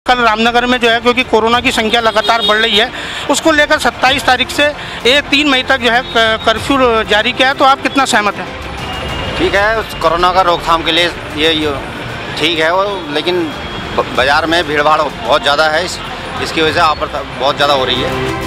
कल रामनगर में जो है क्योंकि कोरोना की संख्या लगातार बढ़ रही है, उसको लेकर 27 तारीख से 3 मई तक जो है कर्फ्यू जारी किया है। तो आप कितना सहमत हैं? ठीक है, उस कोरोना का रोकथाम के लिए ये ठीक है वो, लेकिन बाज़ार में भीड़ भाड़ बहुत ज़्यादा है, इसकी वजह से आफत बहुत ज़्यादा हो रही है।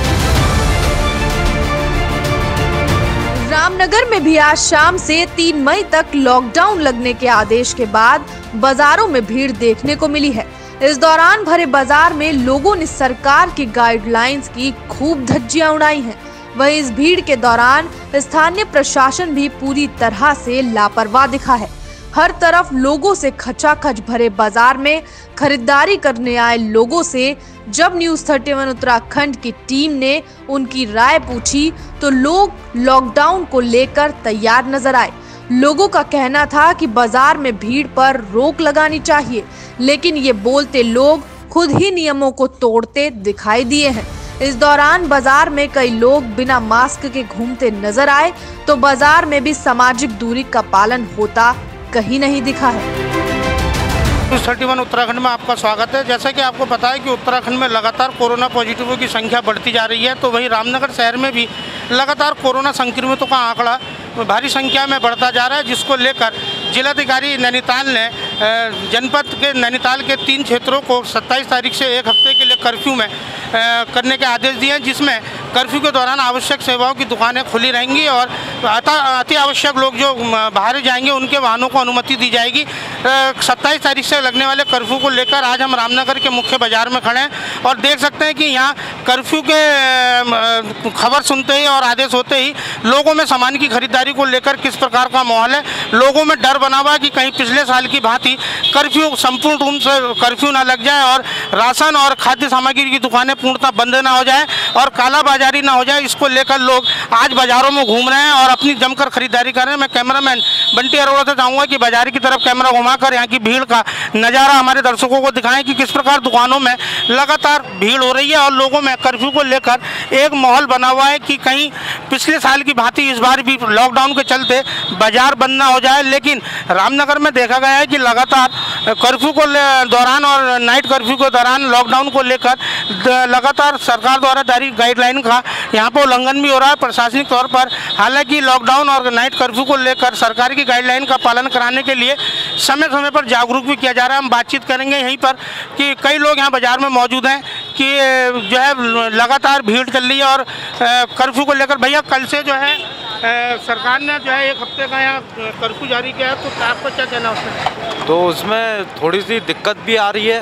रामनगर में भी आज शाम से 3 मई तक लॉकडाउन लगने के आदेश के बाद बाजारों में भीड़ देखने को मिली है। इस दौरान भरे बाजार में लोगों ने सरकार की गाइडलाइंस की खूब धज्जियां उड़ाई हैं। वहीं इस भीड़ के दौरान स्थानीय प्रशासन भी पूरी तरह से लापरवाह दिखा है। हर तरफ लोगों से खचाखच भरे बाजार में खरीदारी करने आए लोगों से जब न्यूज़ 31 उत्तराखंड की टीम ने उनकी राय पूछी तो लोग लॉकडाउन को लेकर तैयार नजर आए। लोगों का कहना था कि बाजार में भीड़ पर रोक लगानी चाहिए, लेकिन ये बोलते लोग खुद ही नियमों को तोड़ते दिखाई दिए हैं। इस दौरान बाजार में कई लोग बिना मास्क के घूमते नजर आए तो बाजार में भी सामाजिक दूरी का पालन होता कहीं नहीं दिखा है। न्यूज़ 31 उत्तराखंड में आपका स्वागत है। जैसा कि आपको पता है कि उत्तराखंड में लगातार कोरोना पॉजिटिवों की संख्या बढ़ती जा रही है, तो वहीं रामनगर शहर में भी लगातार कोरोना संक्रमितों का आंकड़ा भारी संख्या में बढ़ता जा रहा है, जिसको लेकर जिलाधिकारी नैनीताल ने जनपद के नैनीताल के 3 क्षेत्रों को 27 तारीख से 1 हफ्ते के लिए कर्फ्यू में करने के आदेश दिए हैं, जिसमें कर्फ्यू के दौरान आवश्यक सेवाओं की दुकानें खुली रहेंगी और अति आवश्यक लोग जो बाहर जाएंगे उनके वाहनों को अनुमति दी जाएगी। 27 तारीख से लगने वाले कर्फ्यू को लेकर आज हम रामनगर के मुख्य बाजार में खड़े हैं और देख सकते हैं कि यहाँ कर्फ्यू के खबर सुनते ही और आदेश होते ही लोगों में सामान की खरीदारी को लेकर किस प्रकार का माहौल है। लोगों में डर बना हुआ कि कहीं पिछले साल की भांति कर्फ्यू संपूर्ण रूप से कर्फ्यू ना लग जाए और राशन और खाद्य सामग्री की दुकानें पूर्णतः बंद ना हो जाए और कालाबाजारी ना हो जाए। इसको लेकर लोग आज बाजारों में घूम रहे हैं और अपनी जमकर खरीदारी कर रहे हैं। मैं कैमरामैन बंटी अरोड़ा से चाहूँगा कि बाजार की तरफ कैमरा घुमाकर यहाँ की भीड़ का नज़ारा हमारे दर्शकों को दिखाएं कि किस प्रकार दुकानों में लगातार भीड़ हो रही है और लोगों में कर्फ्यू को लेकर एक माहौल बना हुआ है कि कहीं पिछले साल की भांति इस बार भी लॉकडाउन के चलते बाजार बंद ना हो जाए। लेकिन रामनगर में देखा गया है कि लगातार कर्फ्यू को दौरान और नाइट कर्फ्यू के दौरान लॉकडाउन को लेकर लगातार सरकार द्वारा जारी गाइडलाइन का यहाँ पर उल्लंघन भी हो रहा है प्रशासनिक तौर पर। हालांकि लॉकडाउन और नाइट कर्फ्यू को लेकर सरकार की गाइडलाइन का पालन कराने के लिए समय समय पर जागरूक भी किया जा रहा है। हम बातचीत करेंगे यहीं पर कि कई लोग यहाँ बाजार में मौजूद हैं कि जो है लगातार भीड़ चल रही है और कर्फ्यू को लेकर। भैया, कल से जो है सरकार ने जो है 1 हफ्ते का यहाँ कर्फ्यू जारी किया है, तो आपका क्या कहना है उसमें? तो उसमें थोड़ी सी दिक्कत भी आ रही है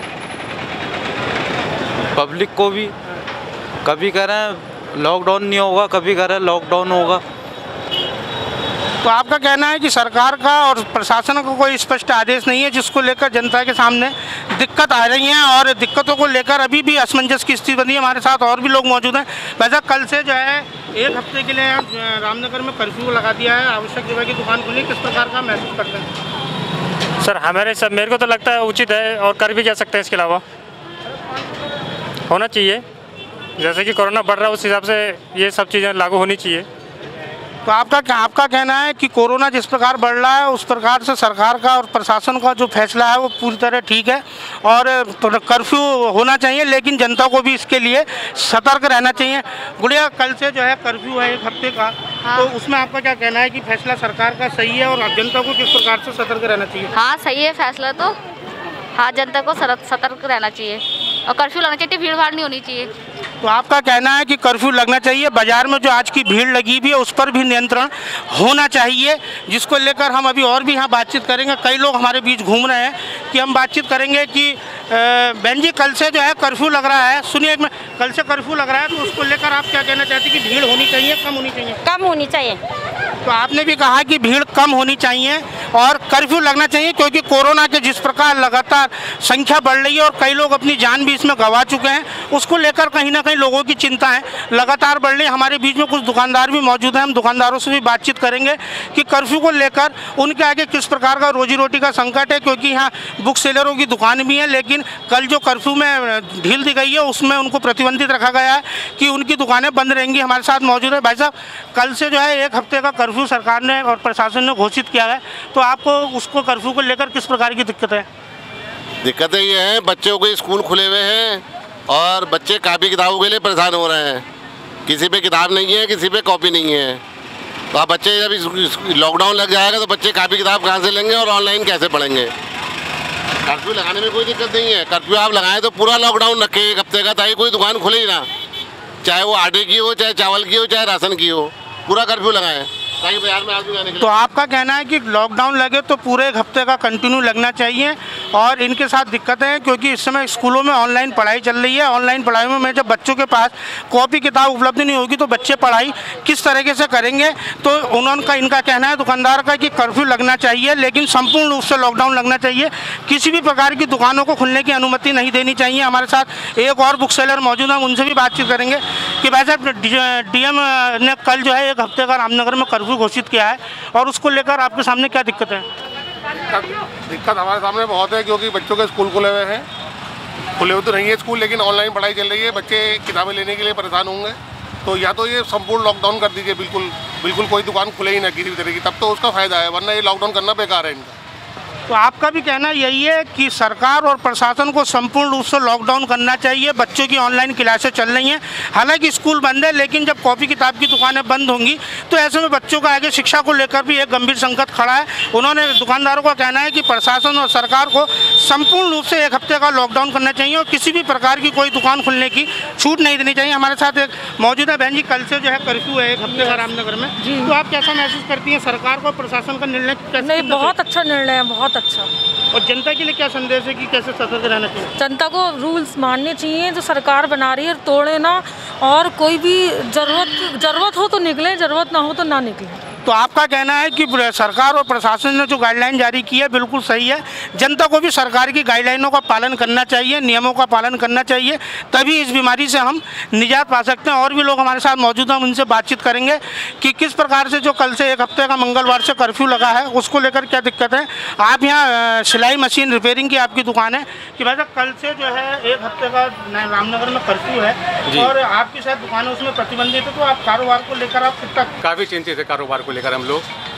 पब्लिक को भी। कभी कह रहे हैं लॉकडाउन नहीं होगा, कभी कह रहे हैं लॉकडाउन होगा। तो आपका कहना है कि सरकार का और प्रशासन का कोई स्पष्ट आदेश नहीं है, जिसको लेकर जनता के सामने दिक्कत आ रही है और दिक्कतों को लेकर अभी भी असमंजस की स्थिति बनी है। हमारे साथ और भी लोग मौजूद हैं। वैसे कल से जो है 1 हफ्ते के लिए रामनगर में कर्फ्यू लगा दिया है, आवश्यक सेवा की दुकान खुली, किस प्रकार का महसूस करते हैं? सर मेरे को तो लगता है उचित है और कर भी जा सकते हैं। इसके अलावा होना चाहिए, जैसे कि कोरोना बढ़ रहा है उस हिसाब से ये सब चीज़ें लागू होनी चाहिए। तो आपका कहना है कि कोरोना जिस प्रकार बढ़ रहा है उस प्रकार से सरकार का और प्रशासन का जो फैसला है वो पूरी तरह ठीक है और कर्फ्यू होना चाहिए, लेकिन जनता को भी इसके लिए सतर्क रहना चाहिए। गुड़िया, कल से जो है कर्फ्यू है 1 हफ्ते का, तो उसमें आपका क्या कहना है कि फैसला सरकार का सही है और जनता को किस प्रकार से सतर्क रहना चाहिए? हाँ, सही है फैसला तो। हाँ, जनता को सतर्क रहना चाहिए और कर्फ्यू लगना चाहिए, भीड़ भाड़ नहीं होनी चाहिए। तो आपका कहना है कि कर्फ्यू लगना चाहिए, बाजार में जो आज की भीड़ लगी भी है उस पर भी नियंत्रण होना चाहिए, जिसको लेकर हम अभी और भी यहाँ बातचीत करेंगे। कई लोग हमारे बीच घूम रहे हैं कि हम बातचीत करेंगे कि बहन जी, कल से जो है कर्फ्यू लग रहा है, सुनिए एक मिनट, कल से कर्फ्यू लग रहा है, तो उसको लेकर आप क्या कहना चाहते हैं कि भीड़ होनी चाहिए, कम होनी चाहिए? कम होनी चाहिए। तो आपने भी कहा कि भीड़ कम होनी चाहिए और कर्फ्यू लगना चाहिए, क्योंकि कोरोना के जिस प्रकार लगातार संख्या बढ़ रही है और कई लोग अपनी जान भी इसमें गंवा चुके हैं, उसको लेकर कहीं ना कहीं लोगों की चिंताएं लगातार बढ़ रही है। हमारे बीच में कुछ दुकानदार भी मौजूद हैं, हम दुकानदारों से भी बातचीत करेंगे कि कर्फ्यू को लेकर उनके आगे किस प्रकार का रोजी रोटी का संकट है, क्योंकि यहाँ बुक सेलरों की दुकान भी है, लेकिन कल जो कर्फ्यू में ढील दी गई है उसमें उनको प्रतिबंधित रखा गया है कि उनकी दुकानें बंद रहेंगी। हमारे साथ मौजूद है भाई साहब, कल से जो है 1 हफ्ते का कर्फ्यू सरकार ने और प्रशासन ने घोषित किया है, तो आपको उसको कर्फ्यू को लेकर किस प्रकार की दिक्कत है? दिक्कतें ये हैं, बच्चों के स्कूल खुले हुए हैं और बच्चे कापी किताबों के लिए परेशान हो रहे हैं। किसी पे किताब नहीं है, किसी पे कॉपी नहीं है। तो अब बच्चे जब लॉकडाउन लग जाएगा तो बच्चे कापी किताब कहाँ से लेंगे और ऑनलाइन कैसे पढ़ेंगे। कर्फ्यू लगाने में कोई दिक्कत नहीं है। कर्फ्यू आप लगाएं तो पूरा लॉकडाउन रखें 1 हफ्ते का, ताकि कोई दुकान खुले ही ना, चाहे वो आटे की हो, चाहे चावल की हो, चाहे राशन की हो, पूरा कर्फ्यू लगाएं ताकि बाजार में आदमी आने के लिए। तो आपका कहना है कि लॉकडाउन लगे तो पूरे 1 हफ्ते का कंटिन्यू लगना चाहिए। और इनके साथ दिक्कतें हैं क्योंकि इस समय स्कूलों में ऑनलाइन पढ़ाई चल रही है। ऑनलाइन पढ़ाई में जब बच्चों के पास कॉपी किताब उपलब्ध नहीं होगी तो बच्चे पढ़ाई किस तरीके से करेंगे। तो इनका कहना है दुकानदार का कि कर्फ्यू लगना चाहिए, लेकिन संपूर्ण रूप से लॉकडाउन लगना चाहिए। किसी भी प्रकार की दुकानों को खुलने की अनुमति नहीं देनी चाहिए। हमारे साथ एक और बुक सेलर मौजूद है, उनसे भी बातचीत करेंगे कि भाई साहब DM ने कल जो है 1 हफ्ते का रामनगर में कर्फ्यू घोषित किया है और उसको लेकर आपके सामने क्या दिक्कत है? दिक्कत हमारे सामने बहुत है क्योंकि बच्चों के स्कूल खुले हुए हैं। खुले हुए तो नहीं है स्कूल, लेकिन ऑनलाइन पढ़ाई चल रही है। बच्चे किताबें लेने के लिए परेशान होंगे। तो या तो ये संपूर्ण लॉकडाउन कर दीजिए, बिल्कुल कोई दुकान खुले ही ना किसी भी तरह की, तब तो उसका फ़ायदा है, वरना ये लॉकडाउन करना बेकार है इनका। तो आपका भी कहना यही है कि सरकार और प्रशासन को संपूर्ण रूप से लॉकडाउन करना चाहिए। बच्चों की ऑनलाइन क्लासें चल रही हैं, हालांकि स्कूल बंद है, लेकिन जब कॉपी किताब की दुकानें बंद होंगी तो ऐसे में बच्चों का आगे शिक्षा को लेकर भी एक गंभीर संकट खड़ा है। उन्होंने दुकानदारों का कहना है कि प्रशासन और सरकार को संपूर्ण रूप से 1 हफ्ते का लॉकडाउन करना चाहिए और किसी भी प्रकार की कोई दुकान खुलने की छूट नहीं देनी चाहिए। हमारे साथ एक मौजूदा बहन जी, कल से जो है कर्फ्यू है 1 हफ्ते का रामनगर में, तो आप कैसा महसूस करती हैं? सरकार को प्रशासन का निर्णय नहीं, बहुत अच्छा निर्णय है, बहुत अच्छा। और जनता के लिए क्या संदेश है कि कैसे सतर्क रहना चाहिए? जनता को रूल्स मानने चाहिए, जो सरकार बना रही है तोड़े ना, और कोई भी ज़रूरत हो तो निकले, ज़रूरत ना हो तो ना निकले। तो आपका कहना है कि सरकार और प्रशासन ने जो गाइडलाइन जारी की है बिल्कुल सही है। जनता को भी सरकार की गाइडलाइनों का पालन करना चाहिए, नियमों का पालन करना चाहिए, तभी इस बीमारी से हम निजात पा सकते हैं। और भी लोग हमारे साथ मौजूद हैं, उनसे बातचीत करेंगे कि किस प्रकार से जो कल से 1 हफ्ते का मंगलवार से कर्फ्यू लगा है उसको लेकर क्या दिक्कत है। आप यहाँ सिलाई मशीन रिपेयरिंग की आपकी दुकान है कि भाई साहब कल से जो है 1 हफ्ते का रामनगर में कर्फ्यू है और आपकी शायद दुकान है उसमें प्रतिबंधित है, तो आप कारोबार को लेकर आप कितना? काफ़ी चिंतित है कारोबार को लेकर हम लोग।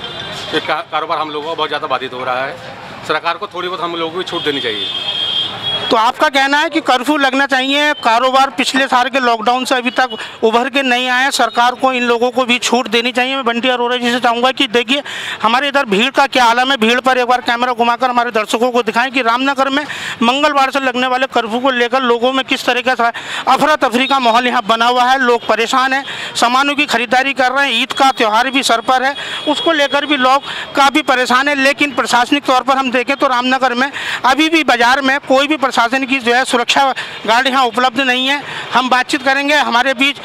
कारोबार हम लोगों का बहुत ज़्यादा बाधित हो रहा है। सरकार को थोड़ी बहुत हम लोगों को छूट देनी चाहिए। तो आपका कहना है कि कर्फ्यू लगना चाहिए। कारोबार पिछले साल के लॉकडाउन से अभी तक उभर के नहीं आए, सरकार को इन लोगों को भी छूट देनी चाहिए। मैं बंटी अरोड़ा जी से चाहूँगा कि देखिए हमारे इधर भीड़ का क्या आलम है। भीड़ पर एक बार कैमरा घुमाकर हमारे दर्शकों को दिखाएं कि रामनगर में मंगलवार से लगने वाले कर्फ्यू को लेकर लोगों में किस तरीके से अफरा तफरी का माहौल यहाँ बना हुआ है। लोग परेशान हैं, सामानों की खरीदारी कर रहे हैं, ईद का त्यौहार भी सर पर है, उसको लेकर भी लोग काफ़ी परेशान है। लेकिन प्रशासनिक तौर पर हम देखें तो रामनगर में अभी भी बाजार में कोई भी प्रशासन की जो है सुरक्षा गार्ड यहाँ उपलब्ध नहीं है। हम बातचीत करेंगे, हमारे बीच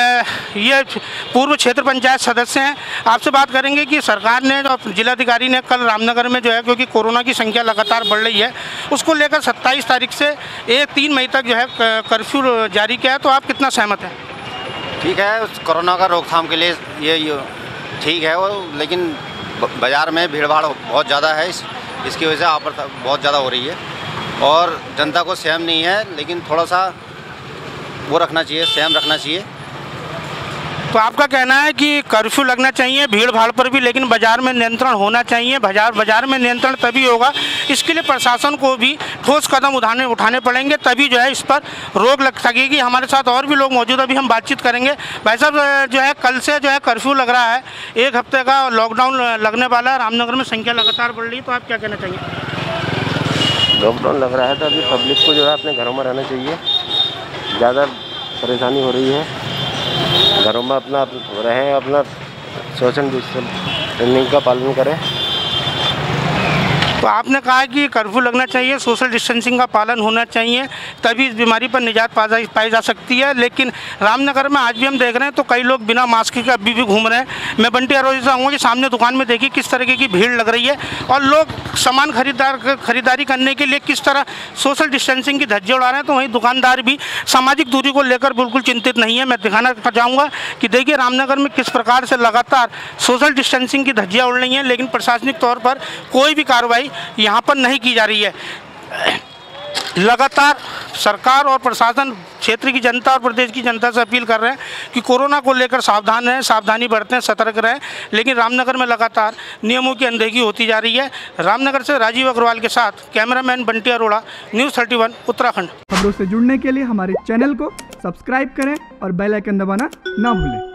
ये पूर्व क्षेत्र पंचायत सदस्य हैं, आपसे बात करेंगे कि सरकार ने और जिलाधिकारी ने कल रामनगर में जो है, क्योंकि कोरोना की संख्या लगातार बढ़ रही है, उसको लेकर 27 तारीख से 3 मई तक जो है कर्फ्यू जारी किया है। तो आप कितना सहमत हैं? ठीक है, उस कोरोना का रोकथाम के लिए ये ठीक है वो, लेकिन बाज़ार में भीड़ भाड़ बहुत ज़्यादा है, इसकी वजह से आफत बहुत ज़्यादा हो रही है और जनता को सहम नहीं है, लेकिन थोड़ा सा वो रखना चाहिए, सहम रखना चाहिए। तो आपका कहना है कि कर्फ्यू लगना चाहिए भीड़ भाड़ पर भी, लेकिन बाज़ार में नियंत्रण होना चाहिए। बाज़ार में नियंत्रण तभी होगा, इसके लिए प्रशासन को भी ठोस कदम उठाने पड़ेंगे, तभी जो है इस पर रोक लग सकेगी। हमारे साथ और भी लोग मौजूद, अभी हम बातचीत करेंगे। भाई साहब जो है कल से जो है कर्फ्यू लग रहा है, 1 हफ्ते का लॉकडाउन लगने वाला है, रामनगर में संख्या लगातार बढ़ रही है, तो आप क्या कहना चाहिए? लॉकडाउन लग रहा है तो अभी पब्लिक को जो है अपने घरों में रहना चाहिए। ज़्यादा परेशानी हो रही है, घरों में अपना रहें, अपना सोशल डिस्टेंसिंग का पालन करें। तो आपने कहा कि कर्फ्यू लगना चाहिए, सोशल डिस्टेंसिंग का पालन होना चाहिए, तभी इस बीमारी पर निजात पाई जा सकती है। लेकिन रामनगर में आज भी हम देख रहे हैं तो कई लोग बिना मास्क के अभी भी घूम रहे हैं। मैं बंटी अरोड़ा से आऊँगा कि सामने दुकान में देखिए किस तरीके की भीड़ लग रही है और लोग सामान खरीदारी करने के लिए किस तरह सोशल डिस्टेंसिंग की धज्जियाँ उड़ा रहे हैं। तो वहीं दुकानदार भी सामाजिक दूरी को लेकर बिल्कुल चिंतित नहीं है। मैं दिखाना चाहूँगा कि देखिए रामनगर में किस प्रकार से लगातार सोशल डिस्टेंसिंग की धज्जियाँ उड़ रही हैं, लेकिन प्रशासनिक तौर पर कोई भी कार्रवाई यहाँ पर नहीं की जा रही है। लगातार सरकार और प्रशासन क्षेत्र की जनता और प्रदेश की जनता से अपील कर रहे हैं कि कोरोना को लेकर सावधान रहें, सावधानी बरतें, सतर्क रहें। लेकिन रामनगर में लगातार नियमों की अनदेखी होती जा रही है। रामनगर से राजीव अग्रवाल के साथ कैमरामैन बंटी अरोड़ा, न्यूज़ 31 उत्तराखंड। खबरों से जुड़ने के लिए हमारे चैनल को सब्सक्राइब करें और बेल आइकन दबाना ना भूलें।